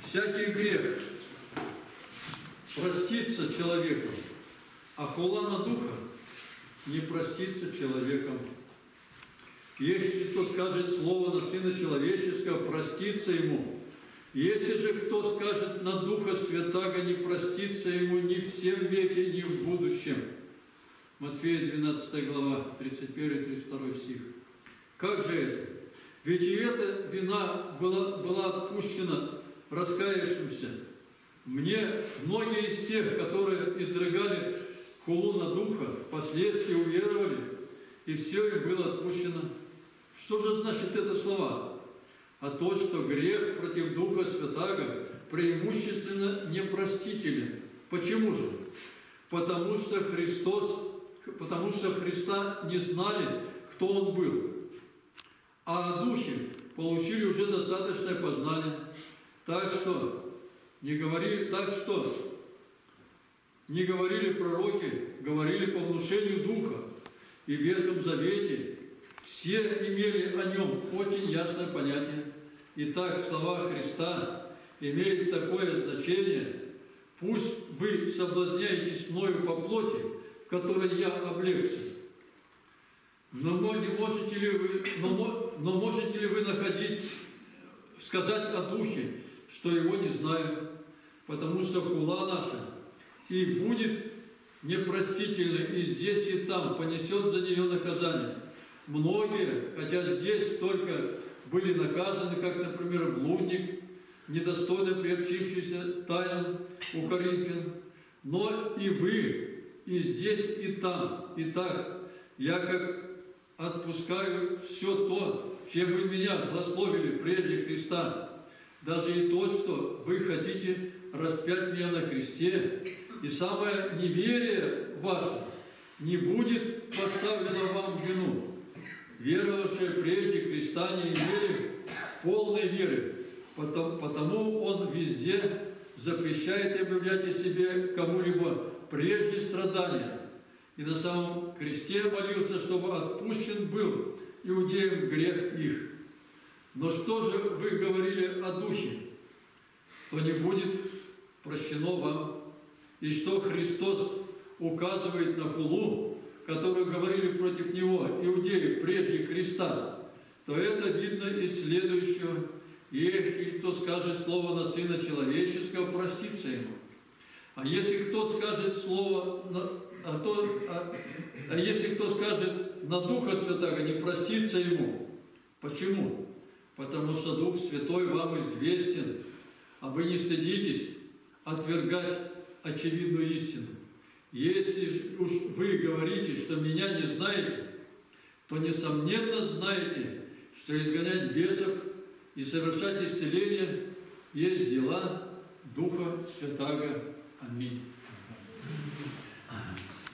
всякий грех простится человеку, а хула на духа не простится человеком. Если кто скажет слово на Сына Человеческого, простится ему. Если же кто скажет на Духа Святаго, не простится ему ни в сем веке, ни в будущем. Матфея 12 глава, 31-32 стих. Как же это? Ведь и эта вина была отпущена раскаявшимся. Мне многие из тех, которые изрыгали хулу на Духа, впоследствии уверовали, и все им было отпущено. Что же значит это слова? А то, что грех против Духа Святаго преимущественно непростителен. Почему же? Потому что Христа не знали, кто Он был. А о Духе получили уже достаточное познание. Так что не говорили пророки, говорили по внушению Духа. И в Ветхом Завете все имели о нем очень ясное понятие. Итак, слова Христа имеют такое значение. Пусть вы соблазняетесь мною по плоти, в которой я облегся. Но можете ли вы сказать о Духе, что его не знаю? Потому что хула наша и будет непростительна, и здесь, и там понесет за нее наказание. Многие, хотя здесь только были наказаны, как, например, блудник, недостойно приобщившийся тайнам у Коринфян, но и вы, и здесь, и там. Итак, я как отпускаю все то, чем вы меня злословили прежде Христа, даже и то, что вы хотите распять меня на кресте, и самое неверие ваше не будет поставлено вам в вину. Веровавшие прежде Христа не имели полной веры, потому Он везде запрещает объявлять о себе кому-либо прежде страдания. И на самом кресте молился, чтобы отпущен был иудеям грех их. Но что же вы говорили о Духе, то не будет прощено вам. И что Христос указывает на хулу, которую говорили против Него иудеи прежде креста, то это видно из следующего. Если кто скажет слово на Сына Человеческого, простится ему. А если кто скажет слово если кто скажет на Духа Святаго, не простится ему. Почему? Потому что Дух Святой вам известен, а вы не стыдитесь отвергать очевидную истину. Если уж вы говорите, что меня не знаете, то несомненно знаете, что изгонять бесов и совершать исцеление есть дела Духа Святаго. Аминь.